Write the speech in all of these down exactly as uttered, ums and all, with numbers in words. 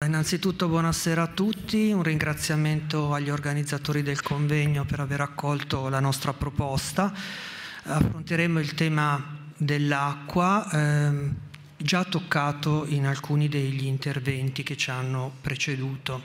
Innanzitutto buonasera a tutti, un ringraziamento agli organizzatori del convegno per aver accolto la nostra proposta. Affronteremo il tema dell'acqua, ehm, già toccato in alcuni degli interventi che ci hanno preceduto.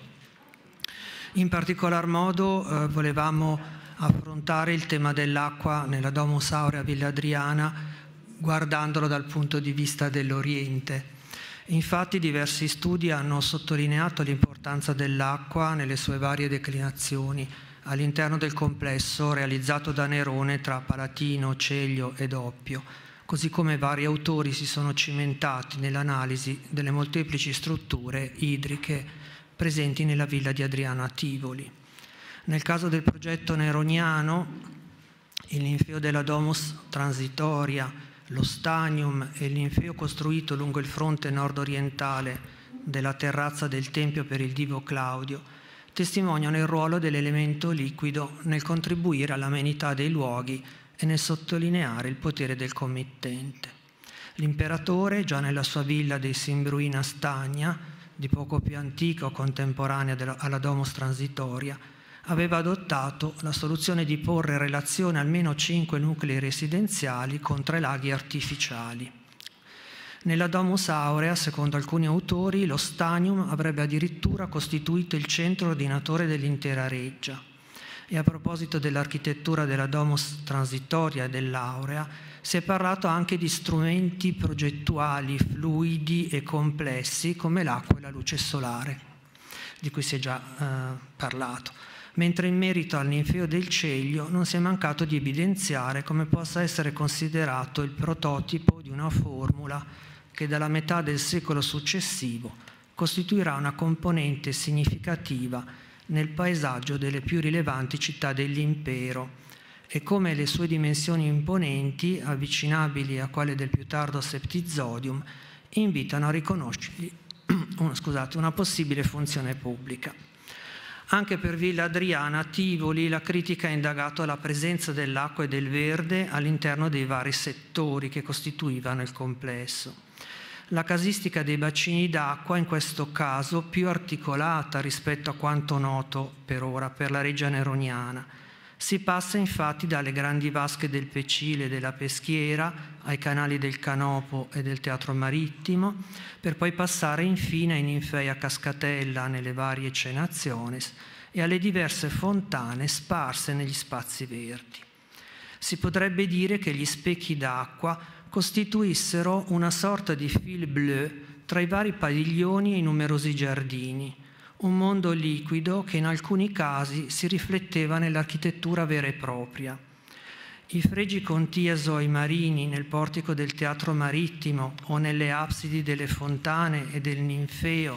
In particolar modo eh, volevamo affrontare il tema dell'acqua nella Domus Aurea Villa Adriana guardandolo dal punto di vista dell'Oriente. Infatti diversi studi hanno sottolineato l'importanza dell'acqua nelle sue varie declinazioni all'interno del complesso realizzato da Nerone tra Palatino, Celio ed Oppio, così come vari autori si sono cimentati nell'analisi delle molteplici strutture idriche presenti nella villa di Adriano a Tivoli. Nel caso del progetto neroniano, il ninfeo della Domus Transitoria, lo stanium e il ninfeo costruito lungo il fronte nord-orientale della terrazza del Tempio per il Divo Claudio testimoniano il ruolo dell'elemento liquido nel contribuire all'amenità dei luoghi e nel sottolineare il potere del committente. L'imperatore, già nella sua villa dei Simbruina Stagna, di poco più antica o contemporanea della, alla Domus Transitoria, aveva adottato la soluzione di porre in relazione almeno cinque nuclei residenziali con tre laghi artificiali. Nella Domus Aurea, secondo alcuni autori, lo stanium avrebbe addirittura costituito il centro ordinatore dell'intera reggia. E a proposito dell'architettura della Domus Transitoria e dell'Aurea, si è parlato anche di strumenti progettuali fluidi e complessi come l'acqua e la luce solare, di cui si è già eh, parlato. Mentre in merito al ninfeo del Celio non si è mancato di evidenziare come possa essere considerato il prototipo di una formula che dalla metà del secolo successivo costituirà una componente significativa nel paesaggio delle più rilevanti città dell'impero e come le sue dimensioni imponenti, avvicinabili a quelle del più tardo Septizodium, invitano a riconoscergli scusate, una possibile funzione pubblica. Anche per Villa Adriana a Tivoli la critica ha indagato la presenza dell'acqua e del verde all'interno dei vari settori che costituivano il complesso. La casistica dei bacini d'acqua in questo caso più articolata rispetto a quanto noto per ora per la reggia neroniana. Si passa infatti dalle grandi vasche del Pecile e della Peschiera ai canali del Canopo e del Teatro Marittimo, per poi passare infine ai ninfei a cascatella nelle varie cenaciones e alle diverse fontane sparse negli spazi verdi. Si potrebbe dire che gli specchi d'acqua costituissero una sorta di fil bleu tra i vari padiglioni e i numerosi giardini, un mondo liquido che in alcuni casi si rifletteva nell'architettura vera e propria. I fregi contiaso ai marini nel portico del Teatro Marittimo o nelle absidi delle fontane e del ninfeo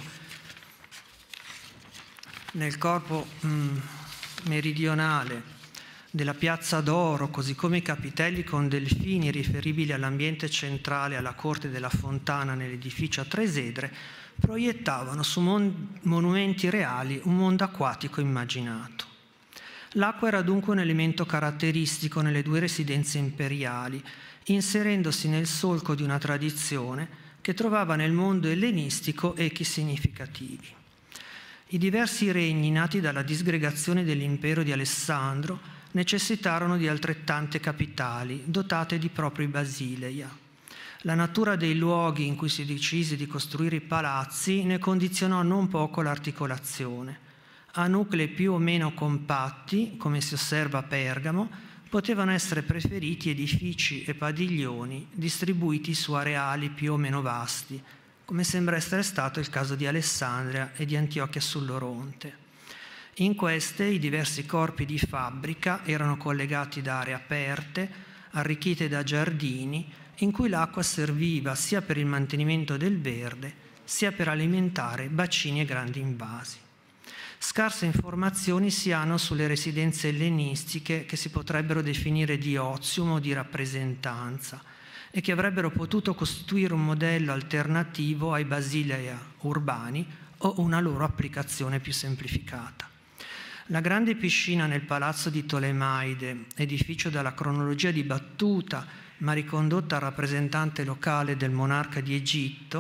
nel corpo mh, meridionale della Piazza d'Oro, così come i capitelli con delfini riferibili all'ambiente centrale alla corte della Fontana nell'edificio a Tresedre, proiettavano su mon- monumenti reali un mondo acquatico immaginato. L'acqua era dunque un elemento caratteristico nelle due residenze imperiali, inserendosi nel solco di una tradizione che trovava nel mondo ellenistico echi significativi. I diversi regni nati dalla disgregazione dell'impero di Alessandro necessitarono di altrettante capitali, dotate di propri basileia. La natura dei luoghi in cui si decise di costruire i palazzi ne condizionò non poco l'articolazione. A nuclei più o meno compatti, come si osserva a Pergamo, potevano essere preferiti edifici e padiglioni distribuiti su areali più o meno vasti, come sembra essere stato il caso di Alessandria e di Antiochia sull'Oronte. In queste i diversi corpi di fabbrica erano collegati da aree aperte, arricchite da giardini, in cui l'acqua serviva sia per il mantenimento del verde, sia per alimentare bacini e grandi invasi. Scarse informazioni si hanno sulle residenze ellenistiche che si potrebbero definire di ozium o di rappresentanza e che avrebbero potuto costituire un modello alternativo ai basilea urbani o una loro applicazione più semplificata. La grande piscina nel palazzo di Tolemaide, edificio dalla cronologia dibattuta ma ricondotta al rappresentante locale del monarca di Egitto,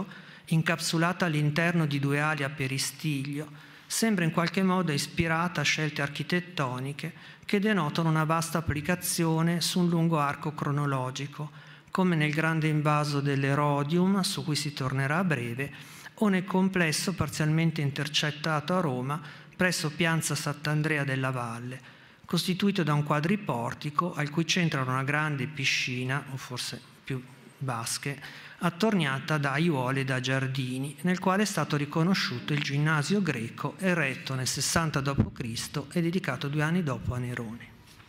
incapsulata all'interno di due ali a peristiglio, sembra in qualche modo ispirata a scelte architettoniche che denotano una vasta applicazione su un lungo arco cronologico, come nel grande invaso dell'Erodium, su cui si tornerà a breve, o nel complesso parzialmente intercettato a Roma presso Piazza Sant'Andrea della Valle, costituito da un quadriportico al cui centro era una grande piscina, o forse più vasche, attorniata da aiuole e da giardini, nel quale è stato riconosciuto il ginnasio greco eretto nel sessanta dopo Cristo e dedicato due anni dopo a Nerone.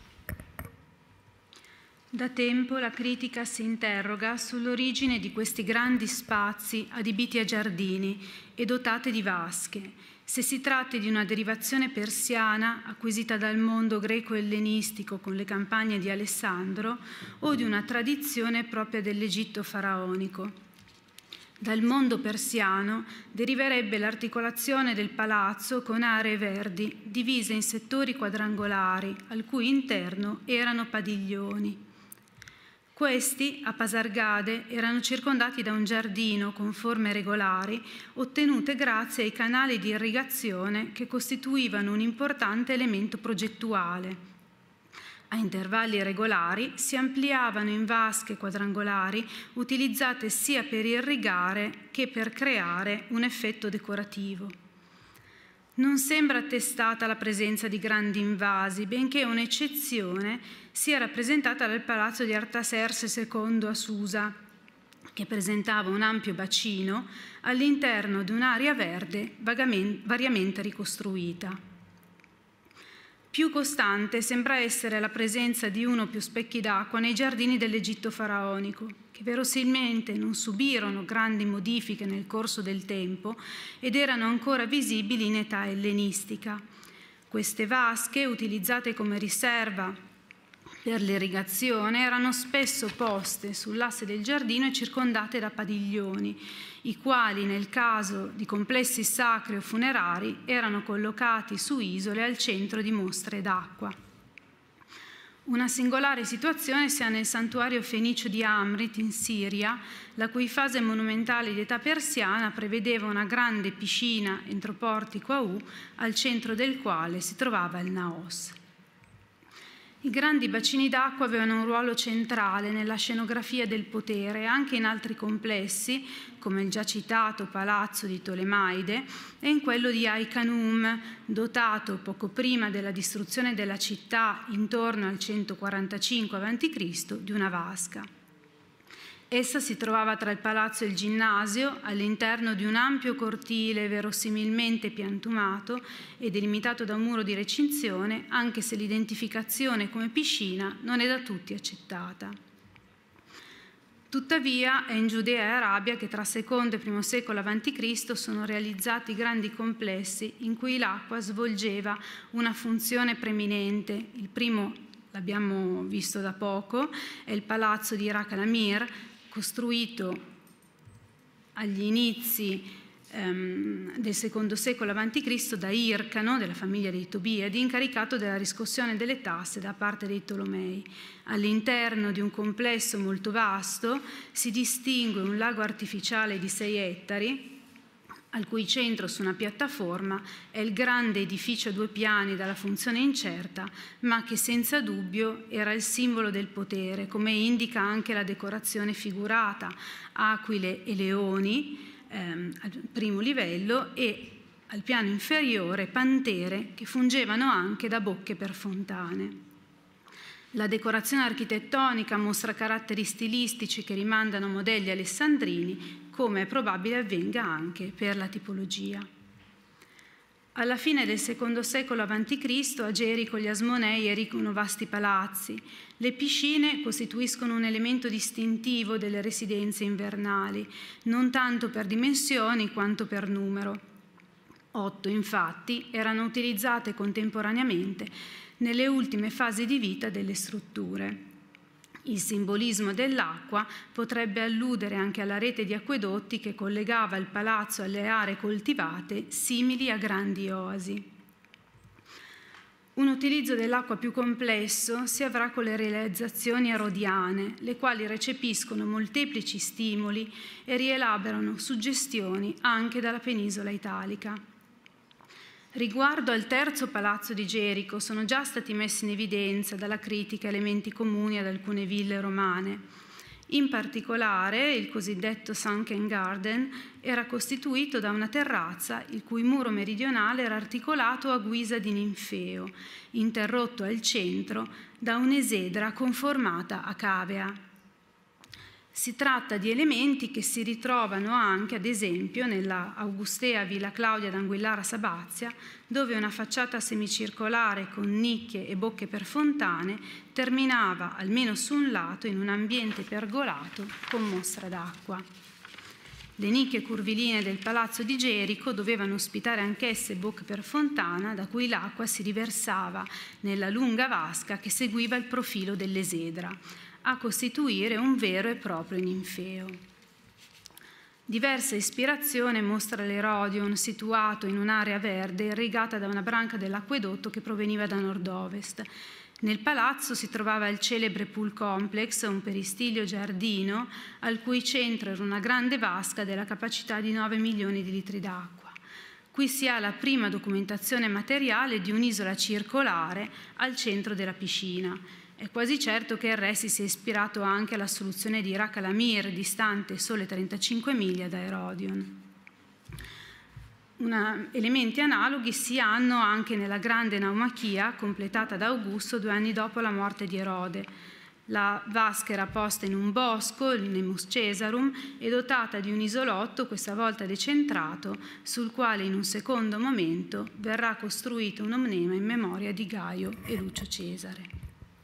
Da tempo la critica si interroga sull'origine di questi grandi spazi adibiti a giardini e dotati di vasche, se si tratti di una derivazione persiana acquisita dal mondo greco-ellenistico con le campagne di Alessandro o di una tradizione propria dell'Egitto faraonico. Dal mondo persiano deriverebbe l'articolazione del palazzo con aree verdi divise in settori quadrangolari, al cui interno erano padiglioni. Questi, a Pasargade, erano circondati da un giardino con forme regolari, ottenute grazie ai canali di irrigazione che costituivano un importante elemento progettuale. A intervalli regolari si ampliavano in vasche quadrangolari utilizzate sia per irrigare che per creare un effetto decorativo. Non sembra attestata la presenza di grandi invasi, benché un'eccezione sia rappresentata dal palazzo di Artaserse secondo a Susa, che presentava un ampio bacino all'interno di un'area verde variamente ricostruita. Più costante sembra essere la presenza di uno o più specchi d'acqua nei giardini dell'Egitto faraonico, che verosimilmente non subirono grandi modifiche nel corso del tempo ed erano ancora visibili in età ellenistica. Queste vasche, utilizzate come riserva per l'irrigazione, erano spesso poste sull'asse del giardino e circondate da padiglioni, i quali, nel caso di complessi sacri o funerari, erano collocati su isole al centro di mostre d'acqua. Una singolare situazione si ha nel santuario fenicio di Amrit in Siria, la cui fase monumentale di età persiana prevedeva una grande piscina entro portico a U, al centro del quale si trovava il naos. I grandi bacini d'acqua avevano un ruolo centrale nella scenografia del potere, anche in altri complessi, come il già citato palazzo di Tolemaide, e in quello di Ai-Khanum, dotato poco prima della distruzione della città, intorno al centoquarantacinque avanti Cristo, di una vasca. Essa si trovava tra il palazzo e il ginnasio, all'interno di un ampio cortile verosimilmente piantumato e delimitato da un muro di recinzione, anche se l'identificazione come piscina non è da tutti accettata. Tuttavia è in Giudea e Arabia che tra secondo e primo secolo avanti Cristo sono realizzati grandi complessi in cui l'acqua svolgeva una funzione preminente. Il primo, l'abbiamo visto da poco, è il palazzo di Irak al-Amir, costruito agli inizi ehm, del secondo secolo avanti Cristo da Ircano, della famiglia dei Tobiadi, incaricato della riscossione delle tasse da parte dei Tolomei. All'interno di un complesso molto vasto si distingue un lago artificiale di sei ettari, al cui centro, su una piattaforma, è il grande edificio a due piani dalla funzione incerta, ma che senza dubbio era il simbolo del potere, come indica anche la decorazione figurata, aquile e leoni ehm, al primo livello e al piano inferiore pantere che fungevano anche da bocche per fontane. La decorazione architettonica mostra caratteri stilistici che rimandano a modelli alessandrini, come è probabile avvenga anche per la tipologia. Alla fine del secondo secolo avanti Cristo a Gerico gli Asmonei eriggono vasti palazzi. Le piscine costituiscono un elemento distintivo delle residenze invernali, non tanto per dimensioni quanto per numero. Otto, infatti, erano utilizzate contemporaneamente nelle ultime fasi di vita delle strutture. Il simbolismo dell'acqua potrebbe alludere anche alla rete di acquedotti che collegava il palazzo alle aree coltivate, simili a grandi oasi. Un utilizzo dell'acqua più complesso si avrà con le realizzazioni erodiane, le quali recepiscono molteplici stimoli e rielaborano suggestioni anche dalla penisola italica. Riguardo al terzo palazzo di Gerico sono già stati messi in evidenza dalla critica elementi comuni ad alcune ville romane. In particolare, il cosiddetto Sunken Garden era costituito da una terrazza il cui muro meridionale era articolato a guisa di ninfeo, interrotto al centro da un'esedra conformata a cavea. Si tratta di elementi che si ritrovano anche, ad esempio, nella augustea Villa Claudia d'Anguillara Sabazia, dove una facciata semicircolare con nicchie e bocche per fontane terminava, almeno su un lato, in un ambiente pergolato con mostra d'acqua. Le nicchie curvilinee del palazzo di Gerico dovevano ospitare anch'esse bocche per fontana, da cui l'acqua si riversava nella lunga vasca che seguiva il profilo dell'esedra, a costituire un vero e proprio ninfeo. Diversa ispirazione mostra l'Erodion, situato in un'area verde irrigata da una branca dell'acquedotto che proveniva da nord-ovest. Nel palazzo si trovava il celebre pool complex, un peristilio giardino, al cui centro era una grande vasca della capacità di nove milioni di litri d'acqua. Qui si ha la prima documentazione materiale di un'isola circolare al centro della piscina. È quasi certo che il re si sia ispirato anche alla soluzione di Rak al-Amir, distante sole trentacinque miglia da Erodion. Una, elementi analoghi si hanno anche nella grande Naumachia, completata da Augusto due anni dopo la morte di Erode. La vasca era posta in un bosco, il Nemus Caesarum, e dotata di un isolotto, questa volta decentrato, sul quale in un secondo momento verrà costruito un omnema in memoria di Gaio e Lucio Cesare.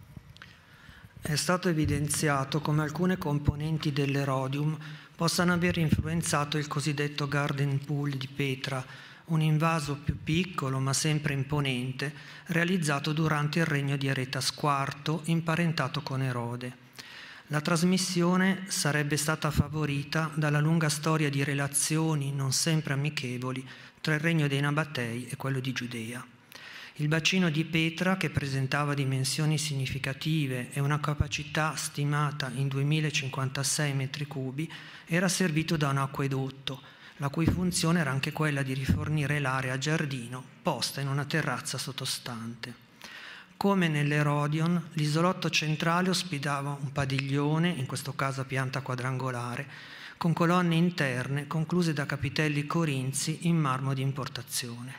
È stato evidenziato come alcune componenti dell'Erodium possano aver influenzato il cosiddetto Garden Pool di Petra, un invaso più piccolo ma sempre imponente, realizzato durante il regno di Aretas quarto, imparentato con Erode. La trasmissione sarebbe stata favorita dalla lunga storia di relazioni non sempre amichevoli tra il regno dei Nabatei e quello di Giudea. Il bacino di Petra, che presentava dimensioni significative e una capacità stimata in duemilacinquantasei metri cubi, era servito da un acquedotto, la cui funzione era anche quella di rifornire l'area giardino posta in una terrazza sottostante. Come nell'Erodion, l'isolotto centrale ospitava un padiglione, in questo caso a pianta quadrangolare, con colonne interne concluse da capitelli corinzi in marmo di importazione.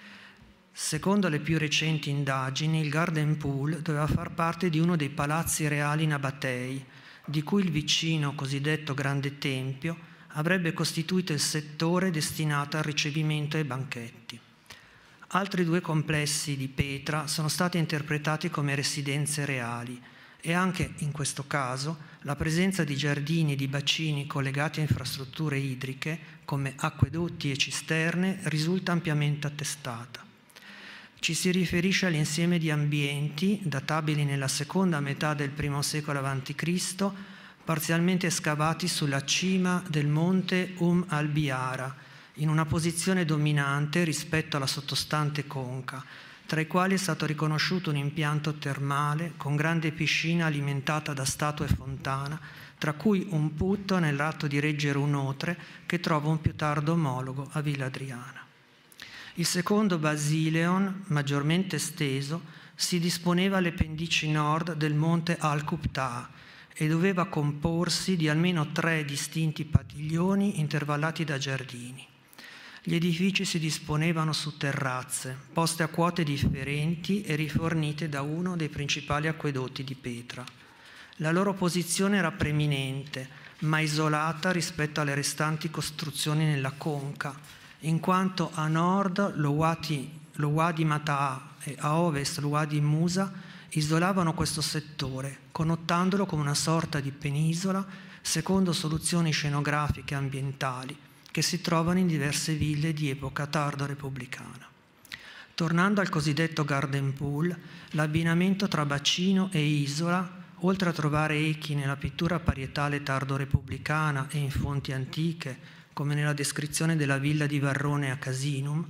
Secondo le più recenti indagini, il Garden Pool doveva far parte di uno dei palazzi reali nabatei, di cui il vicino cosiddetto Grande Tempio avrebbe costituito il settore destinato al ricevimento e ai banchetti. Altri due complessi di Petra sono stati interpretati come residenze reali e anche in questo caso la presenza di giardini e di bacini collegati a infrastrutture idriche come acquedotti e cisterne risulta ampiamente attestata. Ci si riferisce all'insieme di ambienti databili nella seconda metà del primo secolo avanti Cristo, parzialmente scavati sulla cima del monte Um al-Biara, in una posizione dominante rispetto alla sottostante conca, tra i quali è stato riconosciuto un impianto termale con grande piscina alimentata da statue e fontana, tra cui un putto nell'atto di reggere un otre che trova un più tardo omologo a Villa Adriana. Il secondo basileon, maggiormente esteso, si disponeva alle pendici nord del monte Al-Qubtah e doveva comporsi di almeno tre distinti padiglioni intervallati da giardini. Gli edifici si disponevano su terrazze, poste a quote differenti e rifornite da uno dei principali acquedotti di Petra. La loro posizione era preminente, ma isolata rispetto alle restanti costruzioni nella conca, in quanto a nord lo Wadi, lo Wadi Matah e a ovest lo Wadi Musa isolavano questo settore, connotandolo come una sorta di penisola secondo soluzioni scenografiche e ambientali che si trovano in diverse ville di epoca tardo-repubblicana. Tornando al cosiddetto Garden Pool, l'abbinamento tra bacino e isola, oltre a trovare echi nella pittura parietale tardo-repubblicana e in fonti antiche, come nella descrizione della villa di Varrone a Casinum,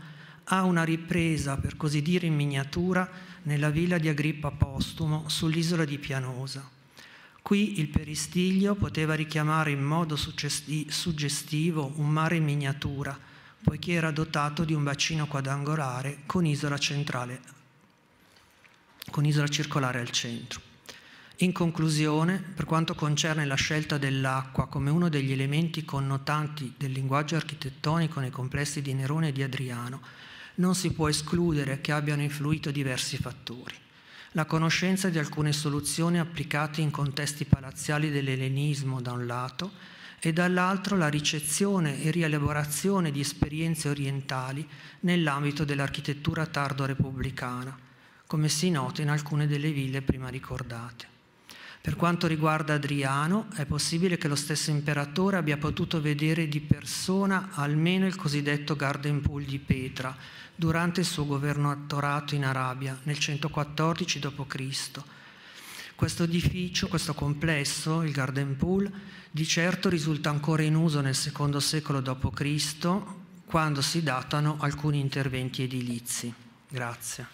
ha una ripresa, per così dire in miniatura, nella villa di Agrippa Postumo sull'isola di Pianosa. Qui il peristiglio poteva richiamare in modo suggestivo un mare in miniatura, poiché era dotato di un bacino quadrangolare con isola centrale, con isola circolare al centro. In conclusione, per quanto concerne la scelta dell'acqua come uno degli elementi connotanti del linguaggio architettonico nei complessi di Nerone e di Adriano, non si può escludere che abbiano influito diversi fattori. La conoscenza di alcune soluzioni applicate in contesti palaziali dell'ellenismo da un lato e dall'altro la ricezione e rielaborazione di esperienze orientali nell'ambito dell'architettura tardo-repubblicana, come si nota in alcune delle ville prima ricordate. Per quanto riguarda Adriano, è possibile che lo stesso imperatore abbia potuto vedere di persona almeno il cosiddetto Garden Pool di Petra durante il suo governatorato in Arabia nel centoquattordici dopo Cristo. Questo edificio, questo complesso, il Garden Pool, di certo risulta ancora in uso nel secondo secolo dopo Cristo, quando si datano alcuni interventi edilizi. Grazie.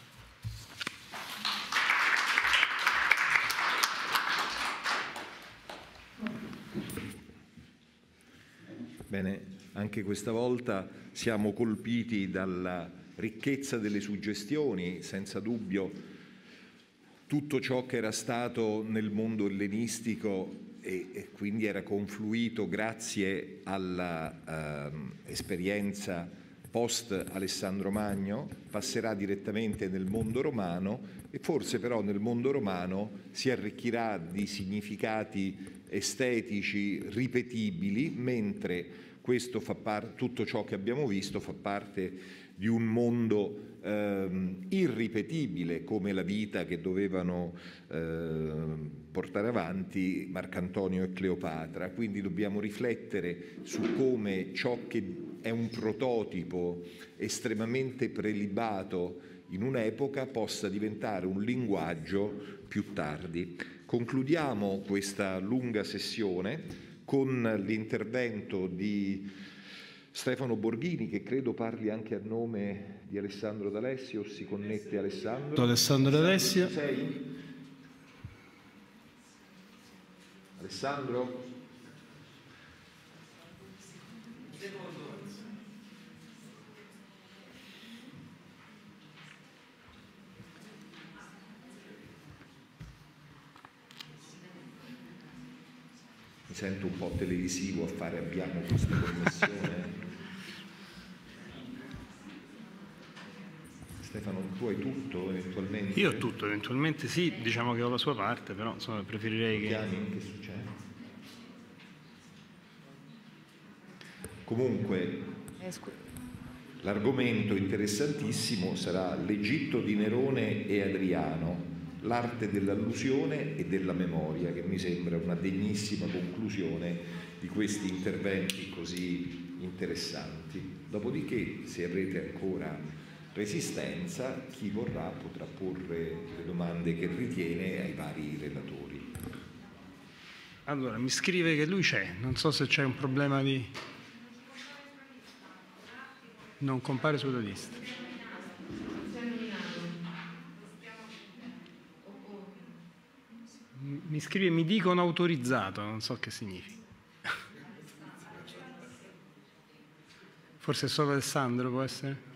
Bene, anche questa volta siamo colpiti dalla ricchezza delle suggestioni, senza dubbio tutto ciò che era stato nel mondo ellenistico e, e quindi era confluito grazie all'esperienza uh, post Alessandro Magno, passerà direttamente nel mondo romano e forse però nel mondo romano si arricchirà di significati estetici ripetibili, mentre questo fa parte, tutto ciò che abbiamo visto fa parte di un mondo ehm, irripetibile, come la vita che dovevano eh, portare avanti Marcantonio e Cleopatra. Quindi dobbiamo riflettere su come ciò che è un prototipo estremamente prelibato in un'epoca possa diventare un linguaggio più tardi. Concludiamo questa lunga sessione con l'intervento di Stefano Borghini, che credo parli anche a nome di Alessandro D'Alessio. Si connette Alessandro? Alessandro D'Alessio. Sei? Alessandro? Mi sento un po' televisivo a fare abbiamo questa connessione. Stefano, tu hai tutto eventualmente? Io ho tutto, eventualmente sì, diciamo che ho la sua parte, però insomma preferirei che... Chiami, che succede? Comunque, l'argomento interessantissimo sarà l'Egitto di Nerone e Adriano, l'arte dell'allusione e della memoria, che mi sembra una degnissima conclusione di questi interventi così interessanti. Dopodiché, se avrete ancora resistenza, chi vorrà potrà porre le domande che ritiene ai vari relatori. Allora, mi scrive che lui c'è, non so se c'è un problema di... non compare sulla lista. Mi scrive, mi dicono autorizzato, non so che significa. Forse è solo Alessandro, può essere?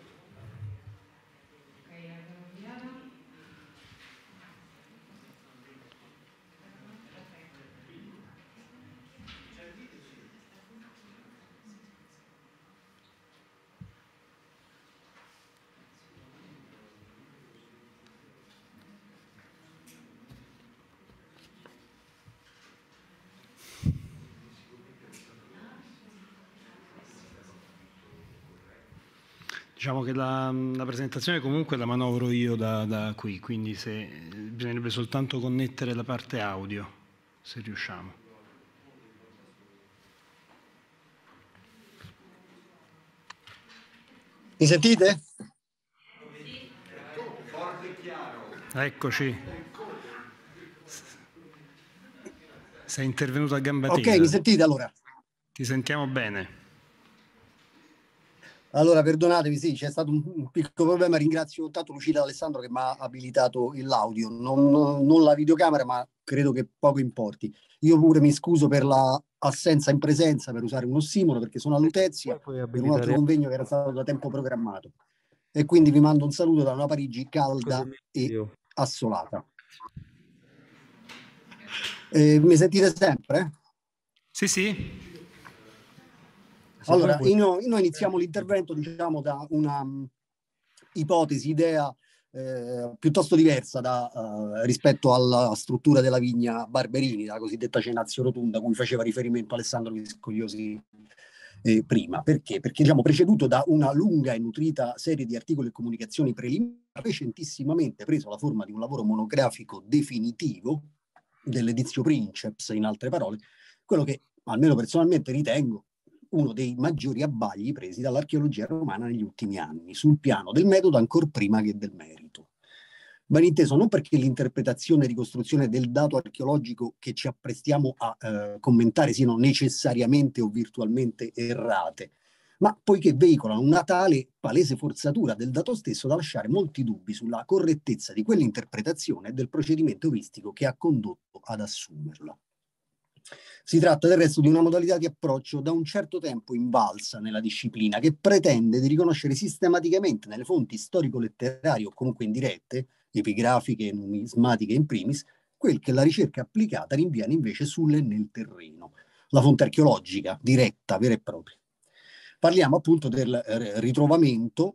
Diciamo che la, la presentazione comunque la manovro io da, da qui, quindi se, bisognerebbe soltanto connettere la parte audio, se riusciamo. Mi sentite? Eccoci. Sei intervenuto a gamba tesa. Ok, mi sentite allora? Ti sentiamo bene. Allora, perdonatevi, sì, c'è stato un, un piccolo problema. Ringrazio tanto Lucilla e Alessandro che mi ha abilitato l'audio, non, non la videocamera, ma credo che poco importi. Io pure mi scuso per la assenza in presenza, per usare un ossimoro, perché sono a Lutezia per un altro convegno che era stato da tempo programmato. E quindi vi mando un saluto da una Parigi calda e assolata. Eh, mi sentite sempre? Sì, sì. Allora, noi, noi iniziamo l'intervento, diciamo, da una um, ipotesi, idea eh, piuttosto diversa da, uh, rispetto alla struttura della vigna Barberini, la cosiddetta cenazio rotonda, a cui faceva riferimento Alessandro Viscogliosi eh, prima. Perché? Perché diciamo preceduto da una lunga e nutrita serie di articoli e comunicazioni preliminari, recentissimamente preso la forma di un lavoro monografico definitivo dell'Edizio Princeps, in altre parole, quello che almeno personalmente ritengo uno dei maggiori abbagli presi dall'archeologia romana negli ultimi anni, sul piano del metodo ancor prima che del merito. Ben inteso, non perché l'interpretazione e ricostruzione del dato archeologico che ci apprestiamo a eh, commentare siano necessariamente o virtualmente errate, ma poiché veicolano una tale palese forzatura del dato stesso da lasciare molti dubbi sulla correttezza di quell'interpretazione e del procedimento euristico che ha condotto ad assumerla. Si tratta del resto di una modalità di approccio da un certo tempo invalsa nella disciplina, che pretende di riconoscere sistematicamente nelle fonti storico-letterarie o comunque indirette, epigrafiche, numismatiche in primis, quel che la ricerca applicata rinviene invece sulle e nel terreno, la fonte archeologica, diretta, vera e propria. Parliamo appunto del ritrovamento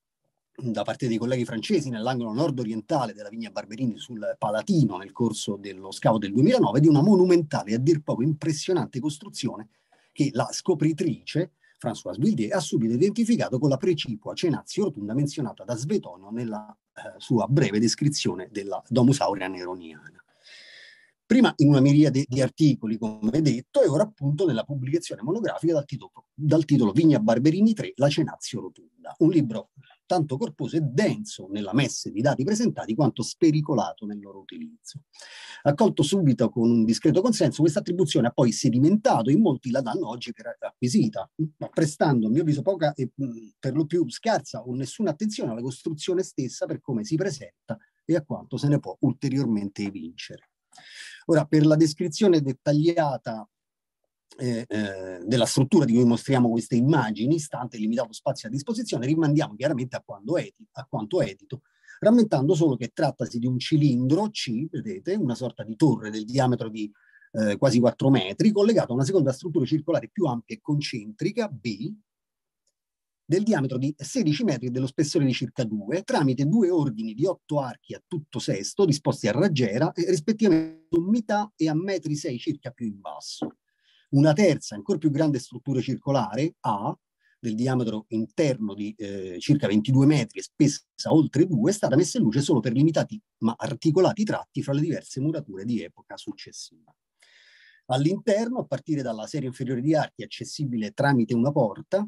da parte dei colleghi francesi nell'angolo nord-orientale della vigna Barberini sul Palatino nel corso dello scavo del duemilanove di una monumentale e a dir poco impressionante costruzione che la scopritrice Françoise Villiers ha subito identificato con la precipua cenazio rotonda menzionata da Svetonio nella eh, sua breve descrizione della Domus Aurea neroniana. Prima in una miriade di articoli, come detto, e ora appunto nella pubblicazione monografica dal titolo, dal titolo Vigna Barberini tre, la cenazio rotonda, un libro tanto corposo e denso nella messe di dati presentati quanto spericolato nel loro utilizzo. Accolto subito con un discreto consenso, questa attribuzione ha poi sedimentato, in molti la danno oggi per acquisita, ma prestando a mio avviso poca e per lo più scarsa o nessuna attenzione alla costruzione stessa per come si presenta e a quanto se ne può ulteriormente evincere. Ora, per la descrizione dettagliata eh, eh, della struttura di cui mostriamo queste immagini, stante il limitato spazio a disposizione, rimandiamo chiaramente a, quando edito, a quanto edito, rammentando solo che trattasi di un cilindro C, vedete, una sorta di torre del diametro di eh, quasi quattro metri, collegato a una seconda struttura circolare più ampia e concentrica, B, del diametro di sedici metri e dello spessore di circa due, tramite due ordini di otto archi a tutto sesto, disposti a raggiera, e rispettivamente a sommità e a metri sei circa più in basso. Una terza, ancora più grande struttura circolare, A, del diametro interno di eh, circa ventidue metri e spessa oltre due, è stata messa in luce solo per limitati ma articolati tratti fra le diverse murature di epoca successiva. All'interno, a partire dalla serie inferiore di archi, accessibile tramite una porta,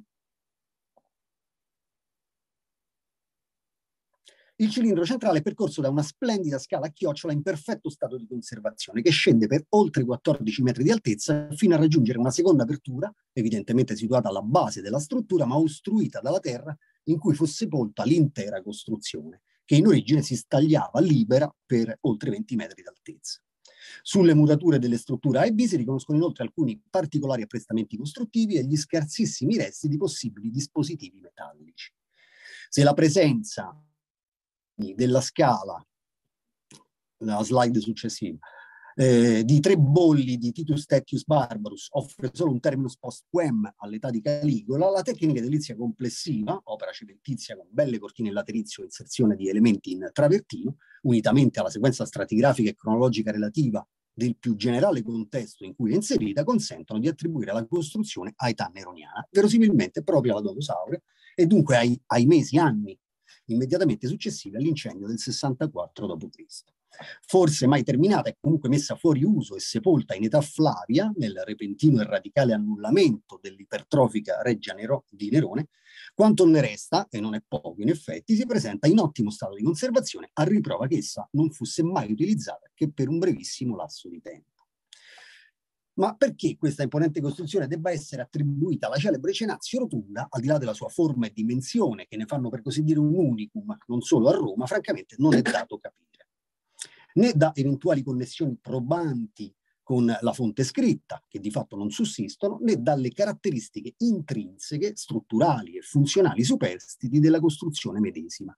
il cilindro centrale è percorso da una splendida scala a chiocciola in perfetto stato di conservazione che scende per oltre quattordici metri di altezza fino a raggiungere una seconda apertura, evidentemente situata alla base della struttura ma ostruita dalla terra in cui fu sepolta l'intera costruzione, che in origine si stagliava libera per oltre venti metri d'altezza. Sulle murature delle strutture A e B si riconoscono inoltre alcuni particolari apprestamenti costruttivi e gli scarsissimi resti di possibili dispositivi metallici. Se la presenza della scala, la slide successiva, eh, di tre bolli di Titus Tetius Barbarus offre solo un terminus post quem all'età di Caligola, la tecnica edilizia complessiva, opera cementizia con belle cortine in laterizio e inserzione di elementi in travertino, unitamente alla sequenza stratigrafica e cronologica relativa del più generale contesto in cui è inserita, consentono di attribuire la costruzione a età neroniana, verosimilmente proprio alla Domus Aurea, e dunque ai, ai mesi, anni immediatamente successivi all'incendio del sessantaquattro dopo Cristo. Forse mai terminata e comunque messa fuori uso e sepolta in età Flavia, nel repentino e radicale annullamento dell'ipertrofica Reggia Nero di Nerone, quanto ne resta, e non è poco in effetti, si presenta in ottimo stato di conservazione, a riprova che essa non fosse mai utilizzata che per un brevissimo lasso di tempo. Ma perché questa imponente costruzione debba essere attribuita alla celebre Cenazio Rotunda, al di là della sua forma e dimensione, che ne fanno per così dire un unicum, non solo a Roma, francamente non è dato capire. Né da eventuali connessioni probanti con la fonte scritta, che di fatto non sussistono, né dalle caratteristiche intrinseche, strutturali e funzionali superstiti della costruzione medesima.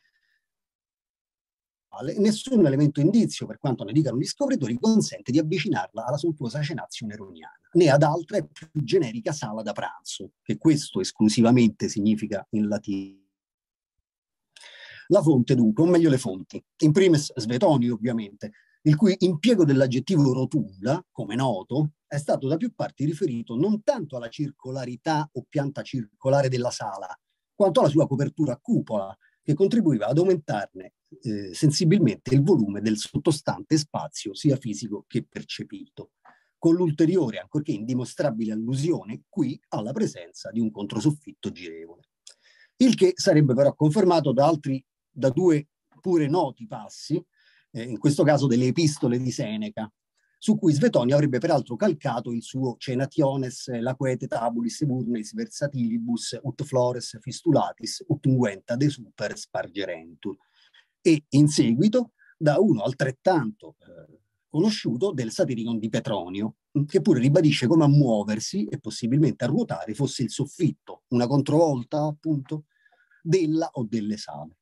Nessun elemento indizio, per quanto ne dicano gli scopritori, consente di avvicinarla alla sontuosa Cenazio neroniana, né ad altra e più generica sala da pranzo, che questo esclusivamente significa in latino. La fonte dunque, o meglio le fonti, in primis Svetonio ovviamente, il cui impiego dell'aggettivo rotunda, come noto, è stato da più parti riferito non tanto alla circolarità o pianta circolare della sala, quanto alla sua copertura a cupola, che contribuiva ad aumentarne eh, sensibilmente il volume del sottostante spazio, sia fisico che percepito, con l'ulteriore, ancorché indimostrabile allusione, qui alla presenza di un controsoffitto girevole. Il che sarebbe però confermato da altri, da due pure noti passi, eh, in questo caso delle epistole di Seneca, su cui Svetonio avrebbe peraltro calcato il suo Cenationes laquete tabulis burneis versatilibus ut flores fistulatis ut unguenta de super spargerentur, e in seguito da uno altrettanto eh, conosciuto del Satiricon di Petronio, che pure ribadisce come a muoversi e possibilmente a ruotare fosse il soffitto, una controvolta appunto della o delle sale.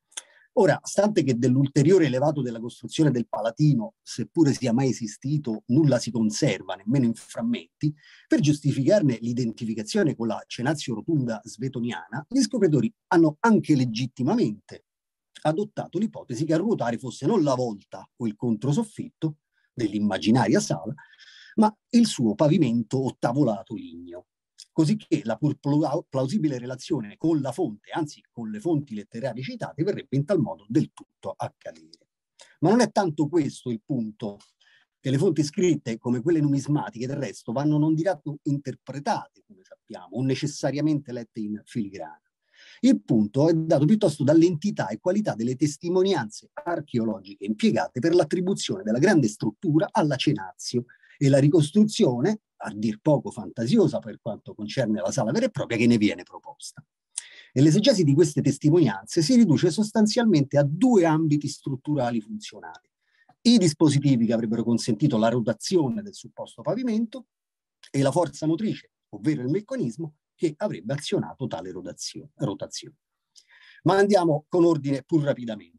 Ora, stante che dell'ulteriore elevato della costruzione del Palatino, seppure sia mai esistito, nulla si conserva, nemmeno in frammenti, per giustificarne l'identificazione con la Cenazio Rotunda svetoniana, gli scopritori hanno anche legittimamente adottato l'ipotesi che a ruotare fosse non la volta o il controsoffitto dell'immaginaria sala, ma il suo pavimento o tavolato ligneo. Cosicché la pur plausibile relazione con la fonte, anzi con le fonti letterarie citate, verrebbe in tal modo del tutto a cadere. Ma non è tanto questo il punto, che le fonti scritte, come quelle numismatiche del resto, vanno non di rado interpretate, come sappiamo, o necessariamente lette in filigrana. Il punto è dato piuttosto dall'entità e qualità delle testimonianze archeologiche impiegate per l'attribuzione della grande struttura alla Cenazio e la ricostruzione, a dir poco fantasiosa per quanto concerne la sala vera e propria, che ne viene proposta. E l'esegesi di queste testimonianze si riduce sostanzialmente a due ambiti strutturali funzionali: i dispositivi che avrebbero consentito la rotazione del supposto pavimento e la forza motrice, ovvero il meccanismo, che avrebbe azionato tale rotazione. rotazione. Ma andiamo con ordine pur rapidamente.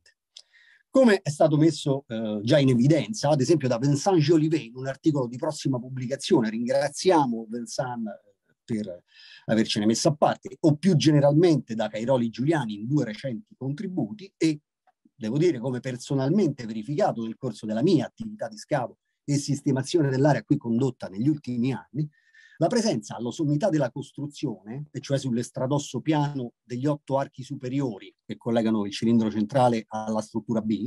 Come è stato messo eh, già in evidenza, ad esempio da Vincent Jolivet in un articolo di prossima pubblicazione, ringraziamo Vincent per avercene messo a parte, o più generalmente da Cairoli Giuliani in due recenti contributi, e devo dire come personalmente verificato nel corso della mia attività di scavo e sistemazione dell'area qui condotta negli ultimi anni, la presenza alla sommità della costruzione, e cioè sull'estradosso piano degli otto archi superiori che collegano il cilindro centrale alla struttura B,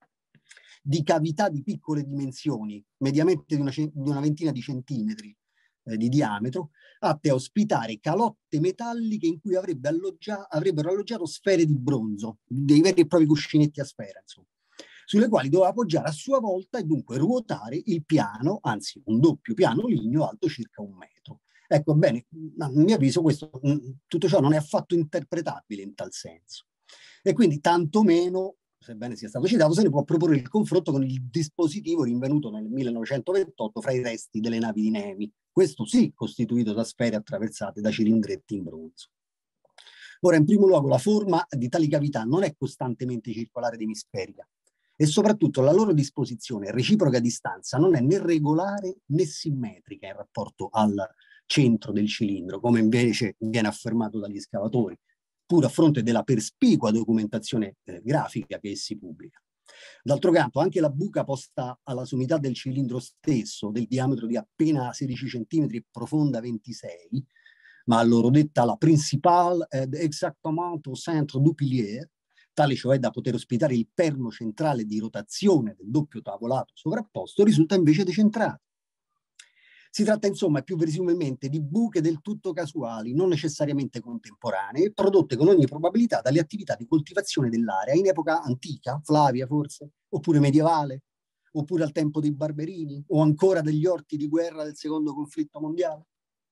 di cavità di piccole dimensioni, mediamente di una, di una ventina di centimetri eh, di diametro, atte a ospitare calotte metalliche in cui avrebbe alloggia, avrebbero alloggiato sfere di bronzo, dei veri e propri cuscinetti a sfera, insomma, sulle quali doveva appoggiare a sua volta e dunque ruotare il piano, anzi un doppio piano ligneo alto circa un metro. Ecco, bene, a mio avviso questo, tutto ciò non è affatto interpretabile in tal senso. E quindi tantomeno, sebbene sia stato citato, se ne può proporre il confronto con il dispositivo rinvenuto nel millenovecentoventotto fra i resti delle navi di Nemi, questo sì costituito da sfere attraversate da cilindretti in bronzo. Ora, in primo luogo, la forma di tali cavità non è costantemente circolare ed emisferica, e soprattutto la loro disposizione reciproca distanza non è né regolare né simmetrica in rapporto al centro del cilindro, come invece viene affermato dagli scavatori, pur a fronte della perspicua documentazione eh, grafica che essi pubblicano. D'altro canto, anche la buca posta alla sommità del cilindro stesso, del diametro di appena sedici centimetri e profonda ventisei, ma a loro detta la principale ed exactement au centre du pilier, tale cioè da poter ospitare il perno centrale di rotazione del doppio tavolato sovrapposto, risulta invece decentrato. Si tratta insomma più verosimilmente di buche del tutto casuali, non necessariamente contemporanee, prodotte con ogni probabilità dalle attività di coltivazione dell'area in epoca antica, Flavia forse, oppure medievale, oppure al tempo dei Barberini, o ancora degli orti di guerra del secondo conflitto mondiale?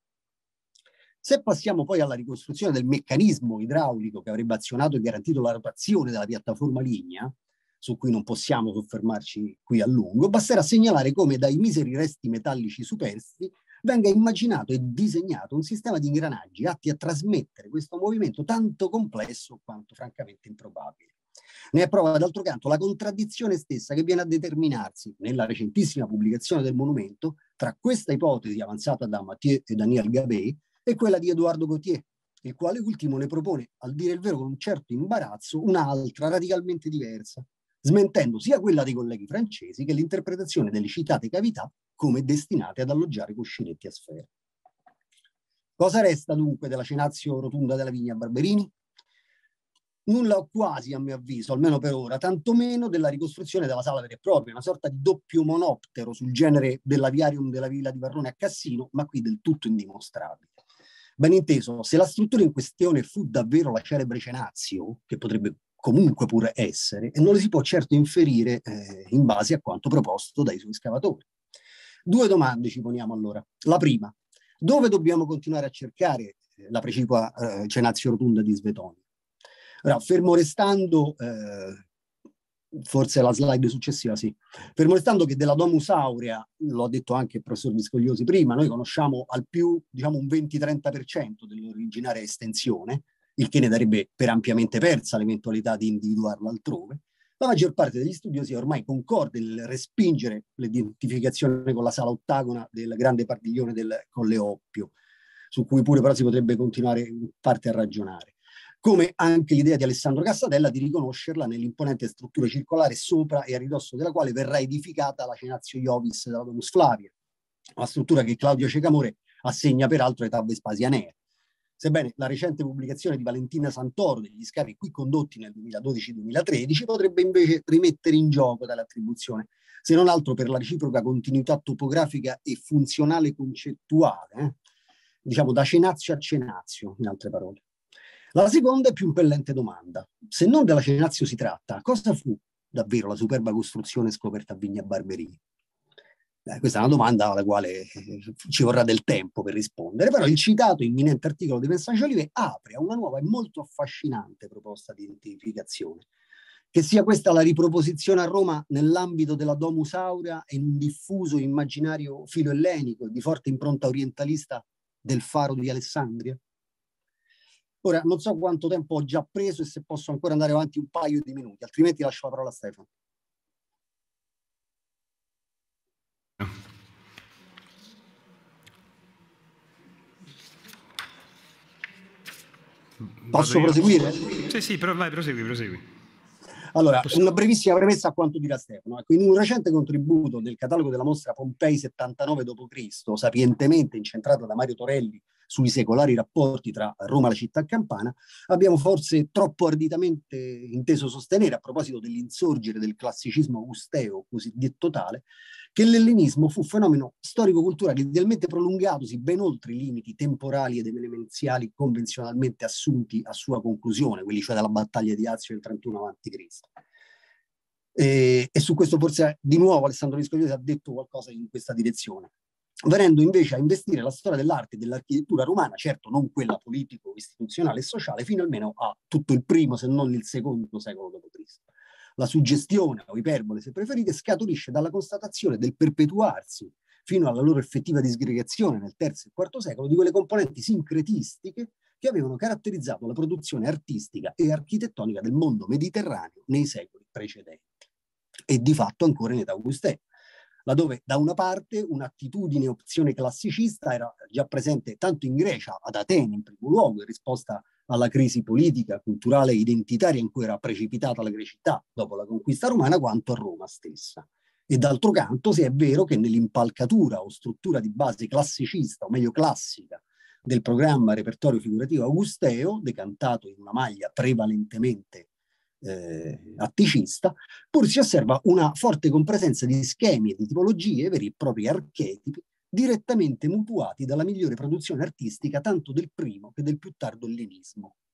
Se passiamo poi alla ricostruzione del meccanismo idraulico che avrebbe azionato e garantito la rotazione della piattaforma lignea, su cui non possiamo soffermarci qui a lungo, basterà segnalare come dai miseri resti metallici superstiti venga immaginato e disegnato un sistema di ingranaggi atti a trasmettere questo movimento tanto complesso quanto francamente improbabile. Ne è prova d'altro canto la contraddizione stessa che viene a determinarsi nella recentissima pubblicazione del monumento tra questa ipotesi avanzata da Mathieu e Daniel Gabet e quella di Eduardo Gautier, il quale ultimo ne propone, al dire il vero con un certo imbarazzo, un'altra radicalmente diversa, smentendo sia quella dei colleghi francesi che l'interpretazione delle citate cavità come destinate ad alloggiare cuscinetti a sfera. Cosa resta dunque della cenazio rotonda della Vigna Barberini? Nulla o quasi, a mio avviso, almeno per ora, tantomeno della ricostruzione della sala vera e propria, una sorta di doppio monoptero sul genere dell'aviarium della Villa di Varrone a Cassino, ma qui del tutto indimostrabile. Ben inteso, se la struttura in questione fu davvero la celebre cenazio, che potrebbe comunque pure essere, e non le si può certo inferire eh, in base a quanto proposto dai suoi scavatori. Due domande ci poniamo allora. La prima, dove dobbiamo continuare a cercare eh, la precipua eh, cenazio rotonda di Svetonio? Ora, fermo restando, eh, forse la slide successiva, sì, fermo restando che della Domus Aurea, l'ho detto anche il professor Viscogliosi prima, noi conosciamo al più, diciamo, un venti trenta per cento dell'originaria estensione, il che ne darebbe per ampiamente persa l'eventualità di individuarla altrove. La maggior parte degli studiosi è ormai concorde nel respingere l'identificazione con la sala ottagona del grande padiglione del Colle Oppio, su cui pure però si potrebbe continuare in parte a ragionare. Come anche l'idea di Alessandro Cassadella di riconoscerla nell'imponente struttura circolare sopra e a ridosso della quale verrà edificata la Cenazio Iovis della Domus Flavia, una struttura che Claudio Cecamore assegna peraltro a età vespasianea. Sebbene la recente pubblicazione di Valentina Santoro degli scavi qui condotti nel duemiladodici duemilatredici potrebbe invece rimettere in gioco tale attribuzione, se non altro per la reciproca continuità topografica e funzionale concettuale, eh? diciamo da Cenazio a Cenazio, in altre parole. La seconda è più impellente domanda. Se non della Cenazio si tratta, cosa fu davvero la superba costruzione scoperta a Vigna Barberini? Eh, questa è una domanda alla quale eh, ci vorrà del tempo per rispondere, però il citato imminente articolo di Vincent Jolivet apre a una nuova e molto affascinante proposta di identificazione. Che sia questa la riproposizione a Roma nell'ambito della Domus Aurea e in un diffuso immaginario filo-ellenico e di forte impronta orientalista del faro di Alessandria? Ora, non so quanto tempo ho già preso e se posso ancora andare avanti un paio di minuti, altrimenti lascio la parola a Stefano. Posso proseguire? Sì, sì, però vai, prosegui, prosegui. Allora, una brevissima premessa a quanto dirà Stefano. Ecco, in un recente contributo del catalogo della mostra Pompei settantanove dopo Cristo, sapientemente incentrato da Mario Torelli sui secolari rapporti tra Roma, la città campana, abbiamo forse troppo arditamente inteso sostenere, a proposito dell'insorgere del classicismo augusteo cosiddetto tale, che l'ellenismo fu fenomeno storico-culturale idealmente prolungatosi ben oltre i limiti temporali ed elemenziali convenzionalmente assunti a sua conclusione, quelli cioè dalla battaglia di Azio del trentuno avanti Cristo. E, e su questo forse di nuovo Alessandro Viscogliosi ha detto qualcosa in questa direzione, venendo invece a investire la storia dell'arte e dell'architettura romana, certo non quella politico, istituzionale e sociale, fino almeno a tutto il primo, se non il secondo secolo dopo Cristo. La suggestione, o iperbole se preferite, scaturisce dalla constatazione del perpetuarsi fino alla loro effettiva disgregazione nel terzo e quarto secolo di quelle componenti sincretistiche che avevano caratterizzato la produzione artistica e architettonica del mondo mediterraneo nei secoli precedenti e di fatto ancora in età augustea, laddove da una parte un'attitudine opzione classicista era già presente tanto in Grecia, ad Atene in primo luogo, in risposta alla crisi politica, culturale e identitaria in cui era precipitata la grecità dopo la conquista romana, quanto a Roma stessa. E d'altro canto, se è vero che nell'impalcatura o struttura di base classicista, o meglio classica, del programma repertorio figurativo augusteo, decantato in una maglia prevalentemente eh, atticista, pur si osserva una forte compresenza di schemi e di tipologie, veri e propri archetipi, direttamente mutuati dalla migliore produzione artistica tanto del primo che del più tardo ellenismo.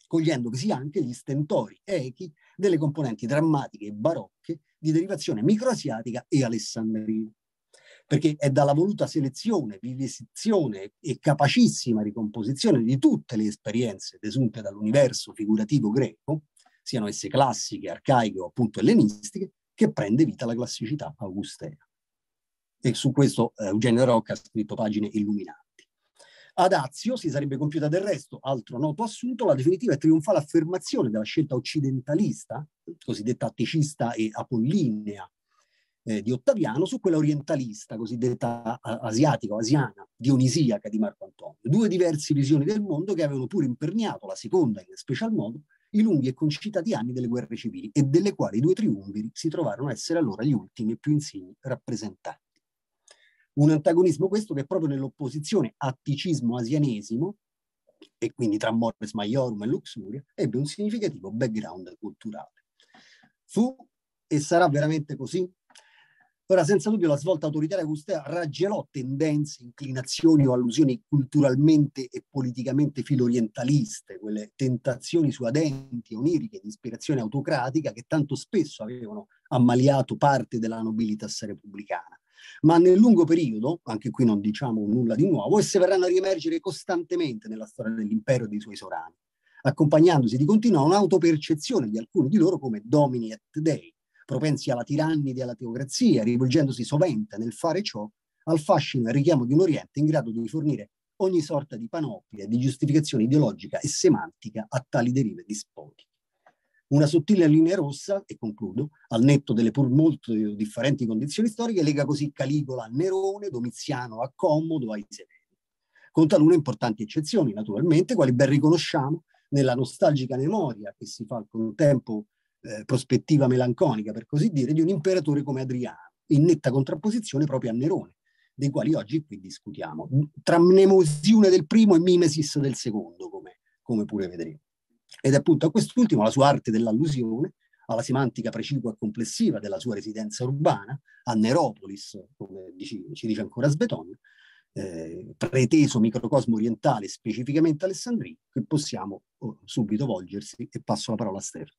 cogliendo così anche gli stentori echi delle componenti drammatiche e barocche di derivazione microasiatica e alessandrina. Perché è dalla voluta selezione, vivisezione e capacissima ricomposizione di tutte le esperienze desunte dall'universo figurativo greco, siano esse classiche, arcaiche o appunto ellenistiche, che prende vita la classicità augustea. E su questo eh, Eugenio Rocca ha scritto pagine illuminanti. Ad Azio si sarebbe compiuta del resto, altro noto assunto, la definitiva e trionfale affermazione della scelta occidentalista, cosiddetta atticista e apollinea, eh, di Ottaviano, su quella orientalista, cosiddetta asiatica o asiana, dionisiaca di Marco Antonio. Due diverse visioni del mondo che avevano pure imperniato, la seconda in special modo, i lunghi e concitati anni delle guerre civili e delle quali i due triumviri si trovarono a essere allora gli ultimi e più insigni rappresentanti. Un antagonismo questo che proprio nell'opposizione atticismo-asianesimo, e quindi tra Mores Maiorum e Luxuria, ebbe un significativo background culturale. Fu e sarà veramente così? Ora, senza dubbio, la svolta autoritaria augustea raggelò tendenze, inclinazioni o allusioni culturalmente e politicamente filorientaliste, quelle tentazioni suadenti, oniriche, di ispirazione autocratica che tanto spesso avevano ammaliato parte della nobilitas repubblicana. Ma nel lungo periodo, anche qui non diciamo nulla di nuovo, esse verranno a riemergere costantemente nella storia dell'impero e dei suoi sovrani, accompagnandosi di continuo a un'autopercezione di alcuni di loro come domini et dei, propensi alla tirannide e alla teocrazia, rivolgendosi sovente nel fare ciò al fascino e richiamo di un Oriente in grado di fornire ogni sorta di panoplia, di giustificazione ideologica e semantica a tali derive dispotiche. Una sottile linea rossa, e concludo, al netto delle pur molto differenti condizioni storiche, lega così Caligola a Nerone, Domiziano a Commodo, ai Severi. Con talune importanti eccezioni, naturalmente, quali ben riconosciamo nella nostalgica memoria che si fa al contempo eh, prospettiva melanconica, per così dire, di un imperatore come Adriano, in netta contrapposizione proprio a Nerone, dei quali oggi qui discutiamo, tra mnemosione del primo e mimesis del secondo, come, come pure vedremo. Ed è appunto a quest'ultimo la sua arte dell'allusione, alla semantica precipua e complessiva della sua residenza urbana, a Neropolis, come dici, ci dice ancora Svetonio, eh, preteso microcosmo orientale specificamente alessandrino, che possiamo oh, subito volgersi, e passo la parola a Stefano.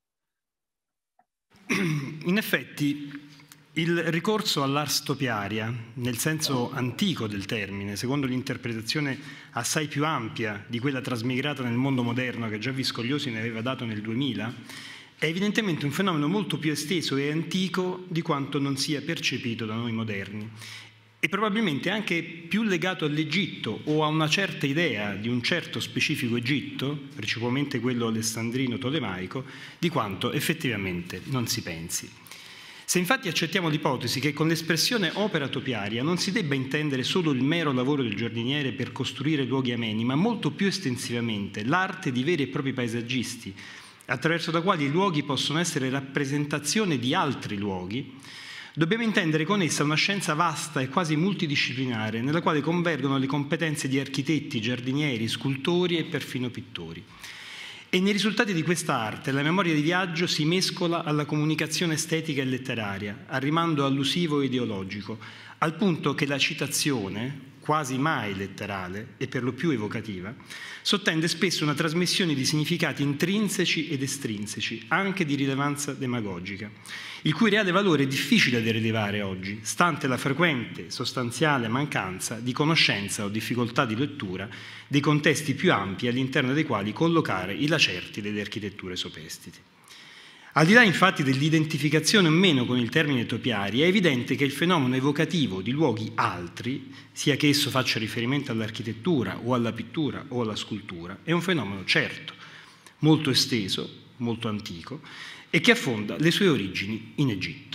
In effetti il ricorso all'ars topiaria, nel senso antico del termine, secondo l'interpretazione assai più ampia di quella trasmigrata nel mondo moderno che già Viscogliosi ne aveva dato nel duemila, è evidentemente un fenomeno molto più esteso e antico di quanto non sia percepito da noi moderni, e probabilmente anche più legato all'Egitto o a una certa idea di un certo specifico Egitto, principalmente quello alessandrino tolemaico, di quanto effettivamente non si pensi. Se infatti accettiamo l'ipotesi che con l'espressione opera topiaria non si debba intendere solo il mero lavoro del giardiniere per costruire luoghi ameni, ma molto più estensivamente l'arte di veri e propri paesaggisti, attraverso la quali i luoghi possono essere rappresentazione di altri luoghi, dobbiamo intendere con essa una scienza vasta e quasi multidisciplinare, nella quale convergono le competenze di architetti, giardinieri, scultori e perfino pittori. E nei risultati di questa arte la memoria di viaggio si mescola alla comunicazione estetica e letteraria, al rimando allusivo e ideologico, al punto che la citazione, quasi mai letterale e per lo più evocativa, sottende spesso una trasmissione di significati intrinseci ed estrinseci, anche di rilevanza demagogica, il cui reale valore è difficile da rilevare oggi, stante la frequente, sostanziale mancanza di conoscenza o difficoltà di lettura dei contesti più ampi all'interno dei quali collocare i lacerti delle architetture sopestiti. Al di là infatti dell'identificazione o meno con il termine topiari, è evidente che il fenomeno evocativo di luoghi altri, sia che esso faccia riferimento all'architettura o alla pittura o alla scultura, è un fenomeno certo, molto esteso, molto antico, e che affonda le sue origini in Egitto.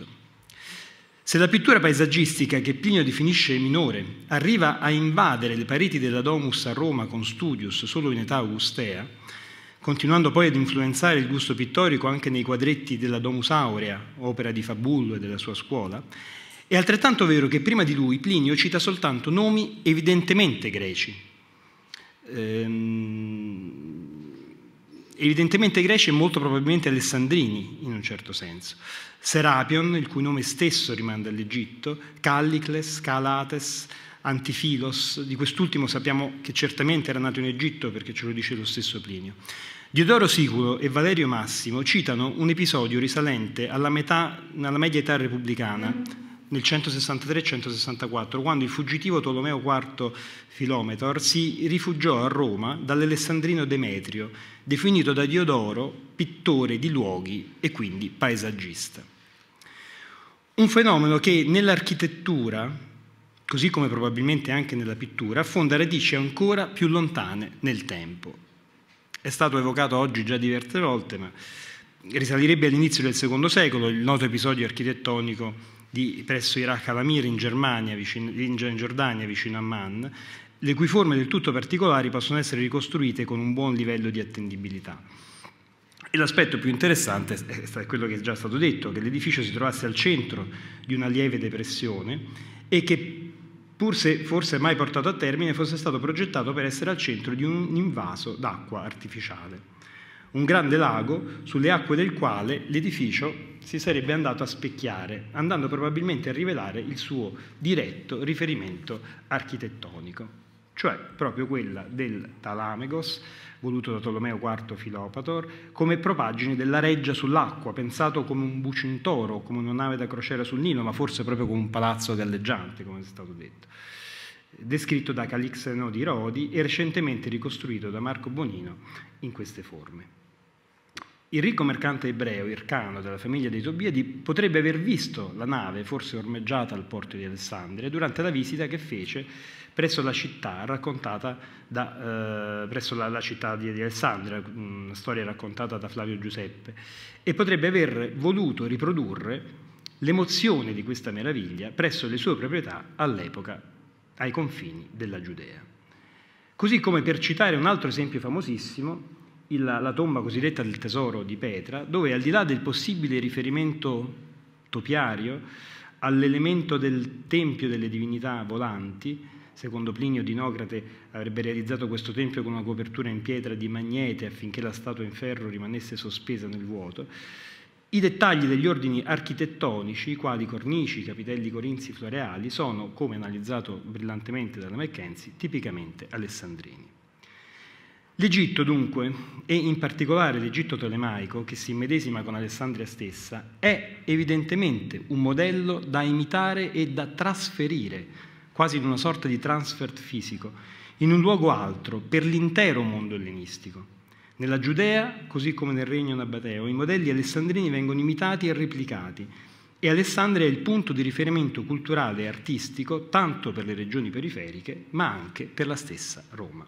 Se la pittura paesaggistica, che Plinio definisce minore, arriva a invadere le pareti della Domus a Roma con Studius solo in età augustea, continuando poi ad influenzare il gusto pittorico anche nei quadretti della Domus Aurea, opera di Fabullo e della sua scuola, è altrettanto vero che prima di lui Plinio cita soltanto nomi evidentemente greci, ehm, evidentemente greci e molto probabilmente alessandrini in un certo senso. Serapion, il cui nome stesso rimanda all'Egitto, Callicles, Calates, Antifilos, di quest'ultimo sappiamo che certamente era nato in Egitto perché ce lo dice lo stesso Plinio. Diodoro Siculo e Valerio Massimo citano un episodio risalente alla, metà, alla media età repubblicana, nel centosessantatré centosessantaquattro, quando il fuggitivo Tolomeo quarto Filometor si rifugiò a Roma dall'alessandrino Demetrio, definito da Diodoro pittore di luoghi e quindi paesaggista. Un fenomeno che nell'architettura, così come probabilmente anche nella pittura, affonda radici ancora più lontane nel tempo. È stato evocato oggi già diverse volte, ma risalirebbe all'inizio del secondo secolo, il noto episodio architettonico di presso Iraq al-Amir in Germania, vicino, in Giordania, vicino a Amman, le cui forme del tutto particolari possono essere ricostruite con un buon livello di attendibilità. E l'aspetto più interessante è quello che è già stato detto, che l'edificio si trovasse al centro di una lieve depressione e che, pur se forse mai portato a termine, fosse stato progettato per essere al centro di un invaso d'acqua artificiale. Un grande lago sulle acque del quale l'edificio si sarebbe andato a specchiare, andando probabilmente a rivelare il suo diretto riferimento architettonico, cioè proprio quella del Talamegos, voluto da Tolomeo quarto Filopator, come propagine della reggia sull'acqua, pensato come un bucintoro, come una nave da crociera sul Nilo, ma forse proprio come un palazzo galleggiante, come è stato detto. Descritto da Calixeno di Rodi e recentemente ricostruito da Marco Bonino in queste forme. Il ricco mercante ebreo Ircano della famiglia dei Tobiadi potrebbe aver visto la nave, forse ormeggiata al porto di Alessandria, durante la visita che fece presso la città raccontata da, eh, presso la, la città di, di Alessandria, una storia raccontata da Flavio Giuseppe, e potrebbe aver voluto riprodurre l'emozione di questa meraviglia presso le sue proprietà all'epoca ai confini della Giudea. Così come, per citare un altro esempio famosissimo, il, la tomba cosiddetta del tesoro di Petra, dove al di là del possibile riferimento topiario all'elemento del tempio delle divinità volanti, secondo Plinio Dinocrate avrebbe realizzato questo tempio con una copertura in pietra di magnete affinché la statua in ferro rimanesse sospesa nel vuoto, i dettagli degli ordini architettonici, quali cornici, capitelli corinzi floreali, sono, come analizzato brillantemente dalla Mackenzie, tipicamente alessandrini. L'Egitto, dunque, e in particolare l'Egitto tolemaico, che si immedesima con Alessandria stessa, è evidentemente un modello da imitare e da trasferire, quasi in una sorta di transfert fisico, in un luogo altro, per l'intero mondo ellenistico. Nella Giudea, così come nel regno nabateo, i modelli alessandrini vengono imitati e replicati, e Alessandria è il punto di riferimento culturale e artistico tanto per le regioni periferiche, ma anche per la stessa Roma.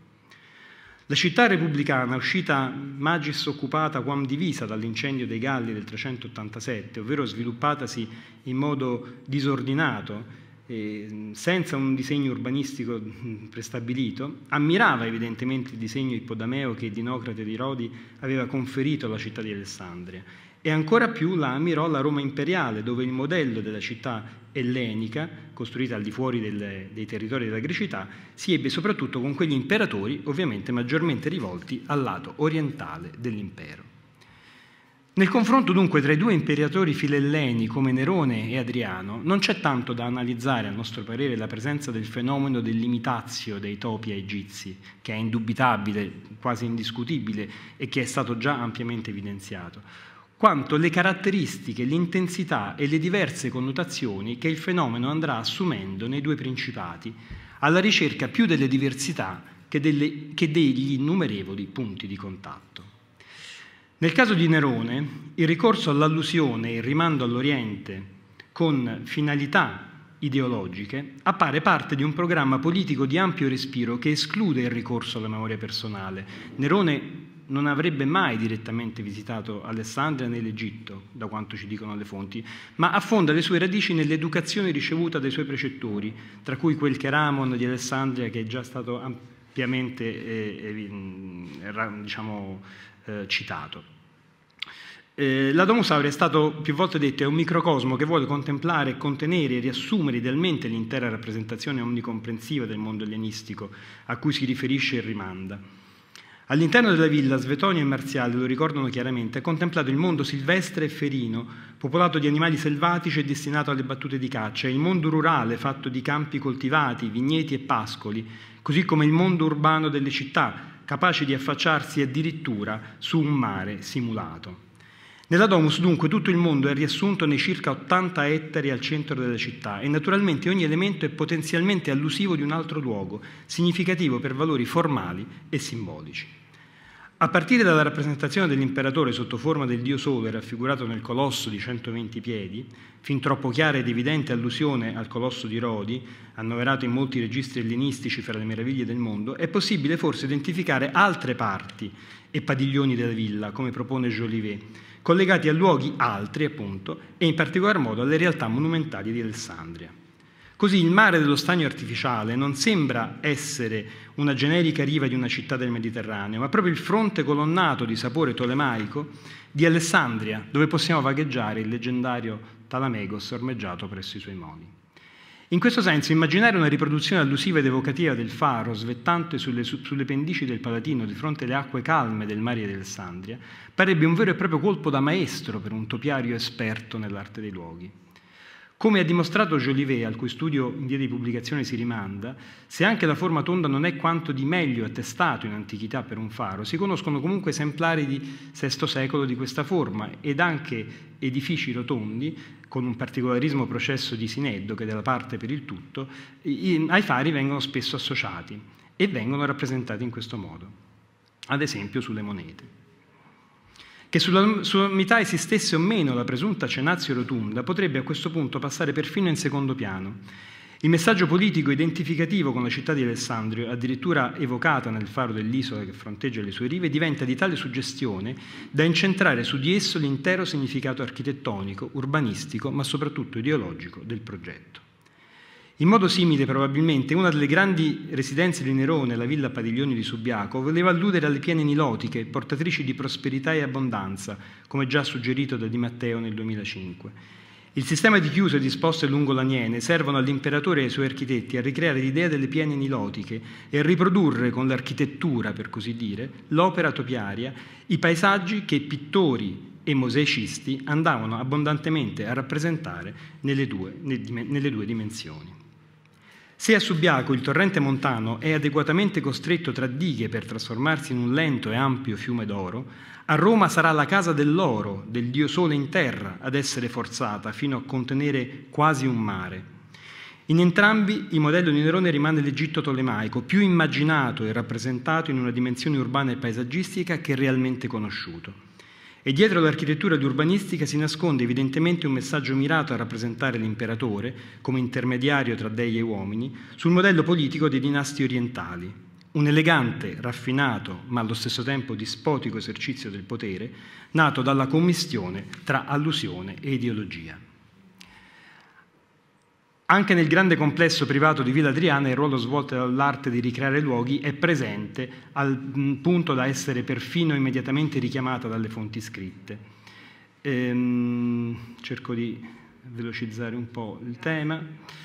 La città repubblicana, uscita magis occupata quam divisa dall'incendio dei Galli del trecentottantasette, ovvero sviluppatasi in modo disordinato, eh, senza un disegno urbanistico prestabilito, ammirava evidentemente il disegno ippodameo che Dinocrate di Rodi aveva conferito alla città di Alessandria, e ancora più la ammirò la Roma imperiale, dove il modello della città ellenica, costruita al di fuori del, dei territori della grecità, si ebbe soprattutto con quegli imperatori ovviamente maggiormente rivolti al lato orientale dell'impero. Nel confronto dunque tra i due imperatori filelleni come Nerone e Adriano non c'è tanto da analizzare, a nostro parere, la presenza del fenomeno dell'imitazio dei topi egizi, che è indubitabile, quasi indiscutibile e che è stato già ampiamente evidenziato, quanto le caratteristiche, l'intensità e le diverse connotazioni che il fenomeno andrà assumendo nei due principati, alla ricerca più delle diversità che, delle, che degli innumerevoli punti di contatto. Nel caso di Nerone, il ricorso all'allusione e il rimando all'Oriente con finalità ideologiche appare parte di un programma politico di ampio respiro che esclude il ricorso alla memoria personale. Nerone non avrebbe mai direttamente visitato Alessandria né l'Egitto, da quanto ci dicono le fonti, ma affonda le sue radici nell'educazione ricevuta dai suoi precettori, tra cui quel Cheramon di Alessandria che è già stato ampiamente eh, eh, diciamo, eh, citato. Eh, la Domus Aurea è stato più volte detto è un microcosmo che vuole contemplare, contenere e riassumere idealmente l'intera rappresentazione omnicomprensiva del mondo ellenistico a cui si riferisce e rimanda. All'interno della villa, Svetonio e Marziale lo ricordano chiaramente, ha contemplato il mondo silvestre e ferino, popolato di animali selvatici e destinato alle battute di caccia, e il mondo rurale, fatto di campi coltivati, vigneti e pascoli, così come il mondo urbano delle città, capaci di affacciarsi addirittura su un mare simulato. Nella Domus dunque tutto il mondo è riassunto nei circa ottanta ettari al centro della città e naturalmente ogni elemento è potenzialmente allusivo di un altro luogo, significativo per valori formali e simbolici. A partire dalla rappresentazione dell'imperatore sotto forma del dio Sole raffigurato nel colosso di centoventi piedi, fin troppo chiara ed evidente allusione al colosso di Rodi, annoverato in molti registri ellenistici fra le meraviglie del mondo, è possibile forse identificare altre parti e padiglioni della villa, come propone Jolivet, collegati a luoghi altri, appunto, e in particolar modo alle realtà monumentali di Alessandria. Così il mare dello stagno artificiale non sembra essere una generica riva di una città del Mediterraneo, ma proprio il fronte colonnato di sapore tolemaico di Alessandria, dove possiamo vagheggiare il leggendario Talamegos ormeggiato presso i suoi moli. In questo senso, immaginare una riproduzione allusiva ed evocativa del faro svettante sulle, sulle pendici del Palatino di fronte alle acque calme del mare di Alessandria parebbe un vero e proprio colpo da maestro per un topiario esperto nell'arte dei luoghi. Come ha dimostrato Jolivet, al cui studio in via di pubblicazione si rimanda, se anche la forma tonda non è quanto di meglio attestato in antichità per un faro, si conoscono comunque esemplari di sesto secolo di questa forma ed anche edifici rotondi, con un particolarismo processo di Sineddo, che è della parte per il tutto, ai fari vengono spesso associati e vengono rappresentati in questo modo, ad esempio sulle monete. Che sulla sommità esistesse o meno la presunta cenazio rotunda potrebbe a questo punto passare perfino in secondo piano. Il messaggio politico identificativo con la città di Alessandria, addirittura evocata nel faro dell'isola che fronteggia le sue rive, diventa di tale suggestione da incentrare su di esso l'intero significato architettonico, urbanistico, ma soprattutto ideologico del progetto. In modo simile, probabilmente, una delle grandi residenze di Nerone, la villa Padiglioni di Subiaco, voleva alludere alle piene nilotiche, portatrici di prosperità e abbondanza, come già suggerito da Di Matteo nel duemilacinque. Il sistema di chiuse disposte lungo l'Aniene servono all'imperatore e ai suoi architetti a ricreare l'idea delle piene nilotiche e a riprodurre con l'architettura, per così dire, l'opera topiaria, i paesaggi che pittori e mosaicisti andavano abbondantemente a rappresentare nelle due, nelle due dimensioni. Se a Subiaco il torrente montano è adeguatamente costretto tra dighe per trasformarsi in un lento e ampio fiume d'oro, a Roma sarà la casa dell'oro, del dio Sole in terra, ad essere forzata fino a contenere quasi un mare. In entrambi il modello di Nerone rimane l'Egitto tolemaico, più immaginato e rappresentato in una dimensione urbana e paesaggistica che realmente conosciuto. E dietro l'architettura ed urbanistica si nasconde evidentemente un messaggio mirato a rappresentare l'imperatore, come intermediario tra dei e uomini, sul modello politico dei dinasti orientali. Un elegante, raffinato, ma allo stesso tempo dispotico esercizio del potere, nato dalla commistione tra allusione e ideologia. Anche nel grande complesso privato di Villa Adriana il ruolo svolto dall'arte di ricreare luoghi è presente al punto da essere perfino immediatamente richiamata dalle fonti scritte. Ehm, cerco di velocizzare un po' il tema.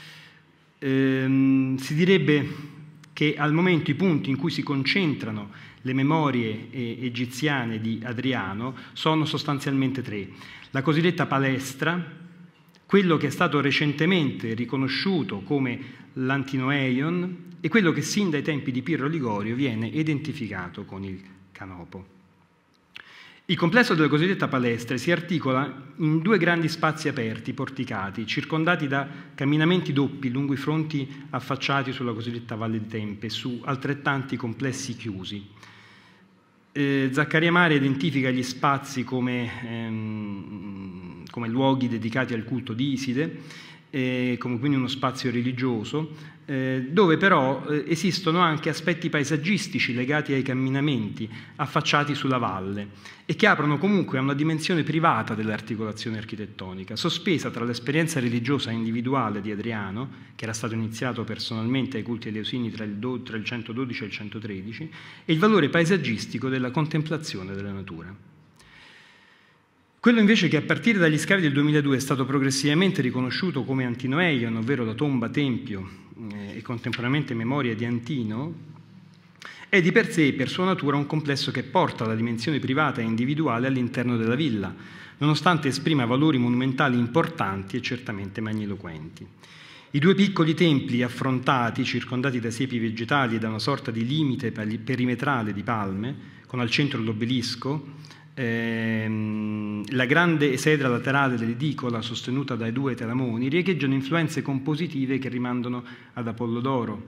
Ehm, si direbbe che al momento i punti in cui si concentrano le memorie egiziane di Adriano sono sostanzialmente tre. La cosiddetta palestra, quello che è stato recentemente riconosciuto come l'Antinoeion e quello che sin dai tempi di Pirro Ligorio viene identificato con il canopo. Il complesso della cosiddetta palestra si articola in due grandi spazi aperti, porticati, circondati da camminamenti doppi lungo i fronti affacciati sulla cosiddetta Valle di Tempe, su altrettanti complessi chiusi. Eh, Zaccaria Mare identifica gli spazi come, ehm, come luoghi dedicati al culto di Iside, eh, come quindi uno spazio religioso, eh, dove però eh, esistono anche aspetti paesaggistici legati ai camminamenti affacciati sulla valle e che aprono comunque a una dimensione privata dell'articolazione architettonica, sospesa tra l'esperienza religiosa individuale di Adriano, che era stato iniziato personalmente ai culti eleusini tra il, do, tra il centododici e il centotredici, e il valore paesaggistico della contemplazione della natura. Quello invece che a partire dagli scavi del duemiladue è stato progressivamente riconosciuto come Antinoeion, ovvero la tomba tempio eh, e contemporaneamente memoria di Antino, è di per sé, per sua natura, un complesso che porta la dimensione privata e individuale all'interno della villa, nonostante esprima valori monumentali importanti e certamente magniloquenti. I due piccoli templi affrontati, circondati da siepi vegetali e da una sorta di limite perimetrale di palme, con al centro l'obelisco, ehm, la grande esedra laterale dell'edicola sostenuta dai due telamoni, riecheggiano influenze compositive che rimandano ad Apollodoro.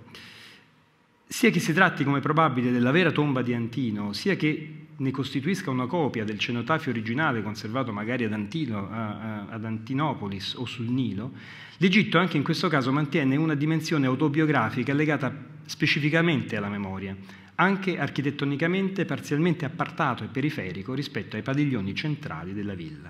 Sia che si tratti, come probabile, della vera tomba di Antino, sia che ne costituisca una copia del cenotafio originale conservato magari ad, Antino, ad Antinopolis o sul Nilo, l'Egitto anche in questo caso mantiene una dimensione autobiografica legata specificamente alla memoria, anche architettonicamente parzialmente appartato e periferico rispetto ai padiglioni centrali della villa.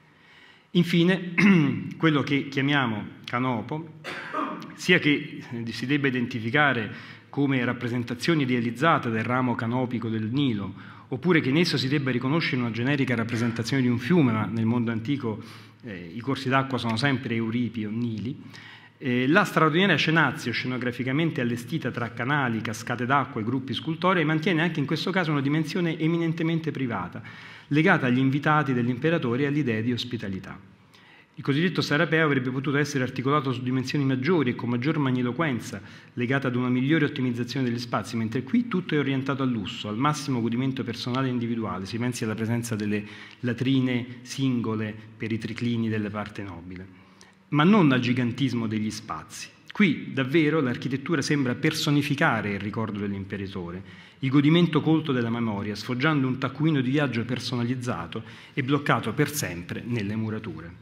Infine, quello che chiamiamo canopo, sia che si debba identificare come rappresentazioni idealizzate del ramo canopico del Nilo, oppure che in esso si debba riconoscere una generica rappresentazione di un fiume, ma nel mondo antico eh, i corsi d'acqua sono sempre euripi o nili, eh, la straordinaria scenazio scenograficamente allestita tra canali, cascate d'acqua e gruppi scultorei mantiene anche in questo caso una dimensione eminentemente privata, legata agli invitati dell'imperatore e all'idea di ospitalità. Il cosiddetto Sarapeo avrebbe potuto essere articolato su dimensioni maggiori e con maggior magniloquenza, legata ad una migliore ottimizzazione degli spazi, mentre qui tutto è orientato al lusso, al massimo godimento personale e individuale. Si pensi alla presenza delle latrine singole per i triclini della parte nobile, ma non al gigantismo degli spazi. Qui davvero l'architettura sembra personificare il ricordo dell'imperatore, il godimento colto della memoria, sfoggiando un taccuino di viaggio personalizzato e bloccato per sempre nelle murature.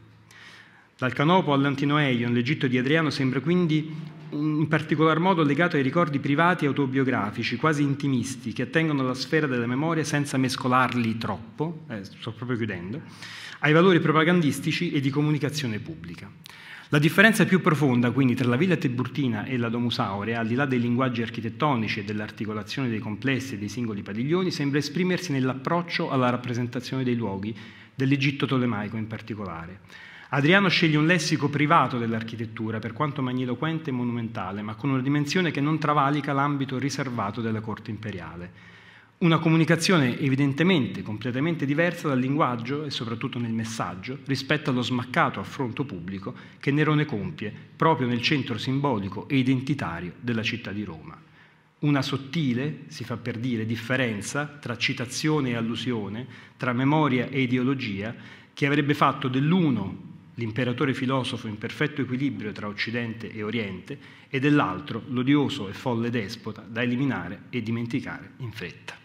Dal Canopo all'Antinoeion, l'Egitto di Adriano sembra quindi in particolar modo legato ai ricordi privati e autobiografici, quasi intimisti, che attengono alla sfera della memoria senza mescolarli troppo, eh, sto proprio chiudendo, ai valori propagandistici e di comunicazione pubblica. La differenza più profonda, quindi, tra la Villa Tiburtina e la Domus Aurea, al di là dei linguaggi architettonici e dell'articolazione dei complessi e dei singoli padiglioni, sembra esprimersi nell'approccio alla rappresentazione dei luoghi, dell'Egitto tolemaico in particolare. Adriano sceglie un lessico privato dell'architettura, per quanto magniloquente e monumentale, ma con una dimensione che non travalica l'ambito riservato della corte imperiale. Una comunicazione evidentemente completamente diversa dal linguaggio e soprattutto nel messaggio rispetto allo smaccato affronto pubblico che Nerone compie proprio nel centro simbolico e identitario della città di Roma. Una sottile, si fa per dire, differenza tra citazione e allusione, tra memoria e ideologia, che avrebbe fatto dell'uno l'imperatore filosofo in perfetto equilibrio tra Occidente e Oriente, e dell'altro l'odioso e folle despota da eliminare e dimenticare in fretta.